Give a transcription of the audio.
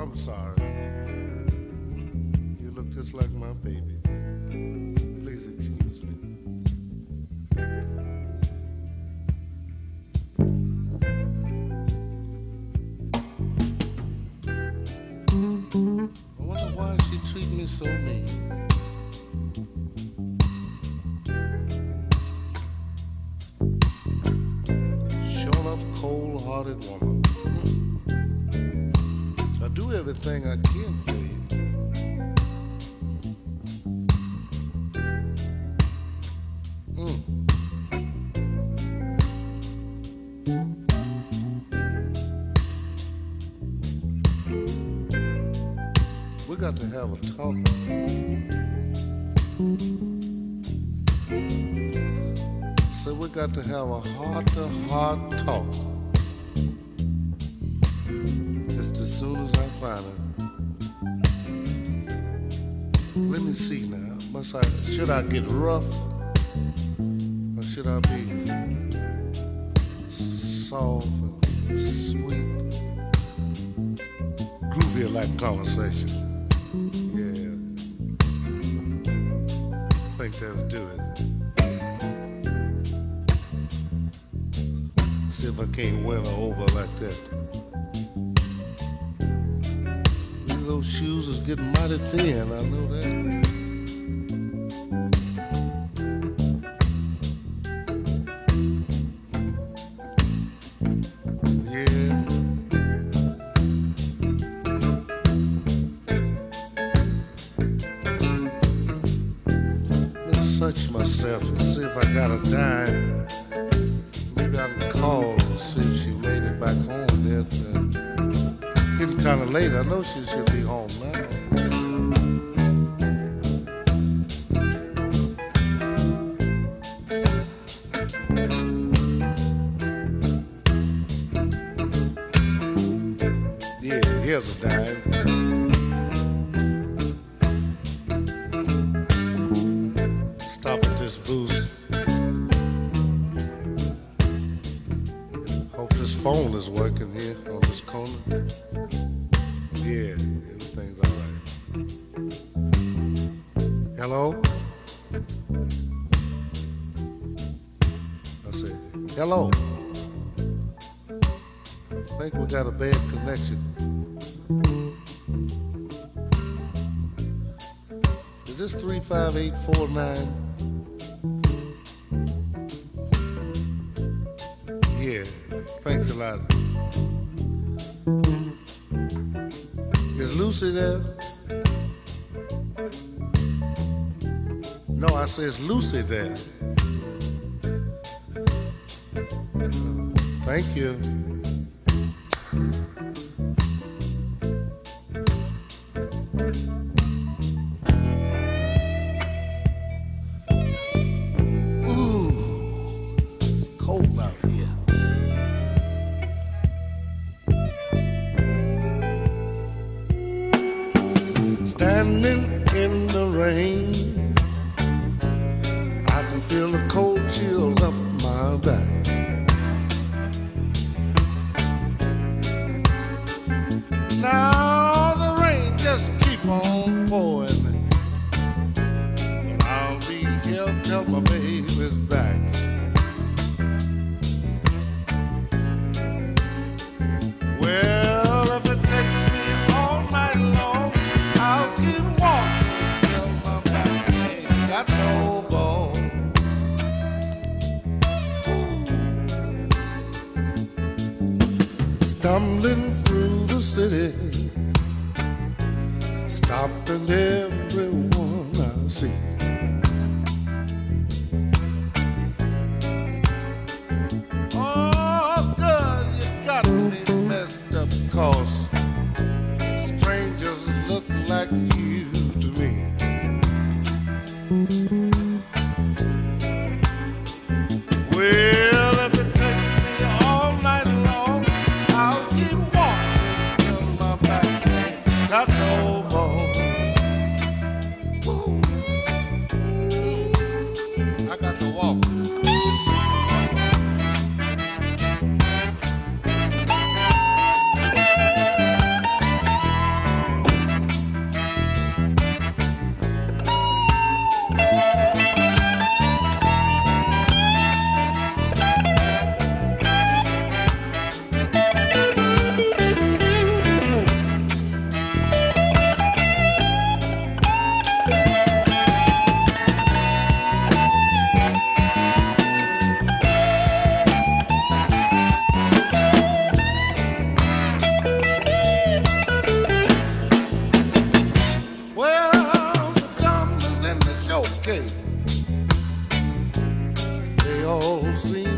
I'm sorry. You look just like my baby. Please excuse me. I wonder why she treat me so mean. Sure enough, cold-hearted woman. I do everything I can for you. We got to have a talk. So we got to have a heart-to-heart talk. Just as soon as I find her. Let me see now. Should I get rough? Or should I be soft and sweet? Groovy like conversation. Yeah. Think that'll do it. See if I can't win her over like that. Those shoes is getting mighty thin, I know that. Yeah. Let's search myself and see if I got a dime. Maybe I can call and see if she made it back home yet. Getting kind of late. I know she should be home now. Yeah, here's a dime. Stop at this booth. Hope this phone is working here on this corner. Yeah, everything's all right. Hello? I said, hello. I think we got a bad connection. Is this 35849? Yeah, thanks a lot. Is Lucy there? No, I say, is Lucy there? Thank you. Ooh, cold out here. Standing in the rain, I can feel the cold chill up my back. Now the rain just keep on pouring, but I'll be here till my baby's back. Well, if it takes me all night long, I'll keep walking till my back ain't got no bone. Stumbling through the city, stopping everyone I see. Oh, girl, you got me messed up, 'cause strangers look like you to me. Well, if it takes me all night long, I'll keep walking till my back ain't got no bone. Woo. seem